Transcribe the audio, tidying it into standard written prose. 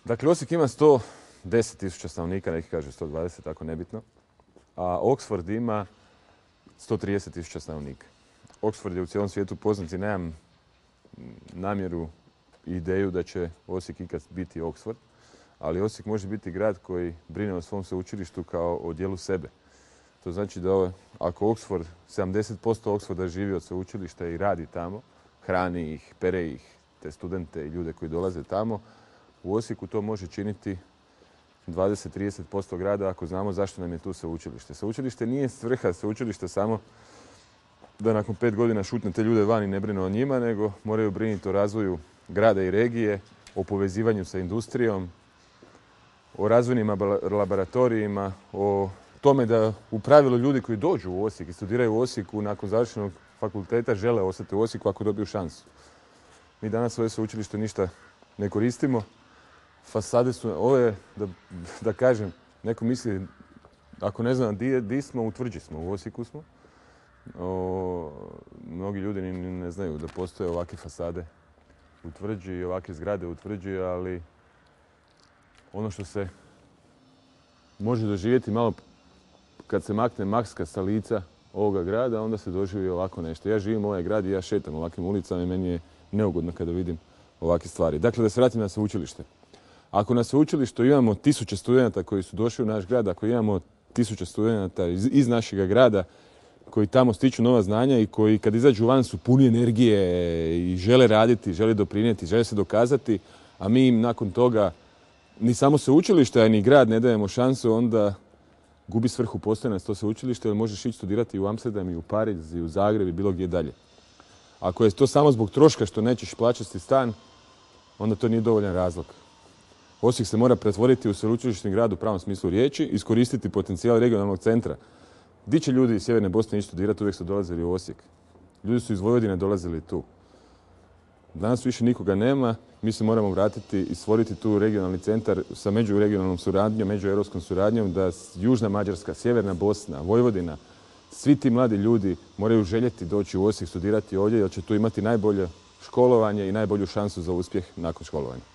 Dakle, Osijek ima 110.000 stanovnika, neki kažu 120, tako nebitno. A Oxford ima 130.000 stanovnika. Oxford je u cijelom svijetu poznat i nemam namjeru i ideju da će Osijek ikad biti Oxford, ali Osijek može biti grad koji brine o svom sveučilištu kao o dijelu sebe. To znači da ako 70% Oxforda živi od sveučilišta i radi tamo, hrani ih, pere ih, te studente i ljude koji dolaze tamo, u Osijeku to može činiti 20-30% grada ako znamo zašto nam je tu sveučilište. Sveučilište nije svrha sveučilišta samo da nakon 5 godina šutne te ljude van i ne brine o njima, nego moraju brinuti o razvoju grada i regije, o povezivanju sa industrijom, o razvojnim laboratorijima, o tome da u pravilu ljudi koji dođu u Osijek i studiraju u Osijeku nakon završenog fakulteta žele ostati u Osijeku ako dobiju šansu. Mi danas svoje sveučilište ništa ne koristimo. Fasade su ove, da kažem, neko misli, ako ne znam di smo, u Tvrđi smo, u Osijeku smo. Mnogi ljudi ne znaju da postoje ovakve fasade u Tvrđi i ovakve zgrade u Tvrđi, ali ono što se može doživjeti malo kad se makne maska sa lica ovoga grada, onda se doživi ovako nešto. Ja živim u ovaj grad i ja šetam ovakvim ulicama i meni je neugodno kada vidim ovakve stvari. Dakle, da se vratim na sveučilište. Ako na sveučilištu imamo 1000 studenata koji su došli u naš grad, ako imamo 1000 studenata iz našega grada koji tamo stiču nova znanja i koji kad izađu van su puni energije i žele raditi, žele doprinijeti, žele se dokazati, a mi im nakon toga ni samo sveučilište, ni grad ne dajemo šansu, onda gubi svrhu postojanja to sveučilište, jer možeš ići studirati u Amsterdam i u Pariz i u Zagreb i bilo gdje dalje. Ako je to samo zbog troška što nećeš plaćati stan, onda to nije dovoljan razlog. Osijek se mora pretvoriti u sveučilišni grad u pravom smislu riječi, iskoristiti potencijal regionalnog centra. Di će ljudi iz Sjeverne Bosne ići studirati, uvijek su dolazili u Osijek. Ljudi su iz Vojvodine dolazili tu. Danas više nikoga nema, mi se moramo vratiti i stvoriti tu regionalni centar sa međuregionalnom suradnjom, međueuropskom suradnjom, da Južna Mađarska, Sjeverna Bosna, Vojvodina, svi ti mladi ljudi moraju željeti doći u Osijek studirati ovdje, jer će tu imati najbolje školovanje i najbolju šansu za uspjeh nakon školovanja.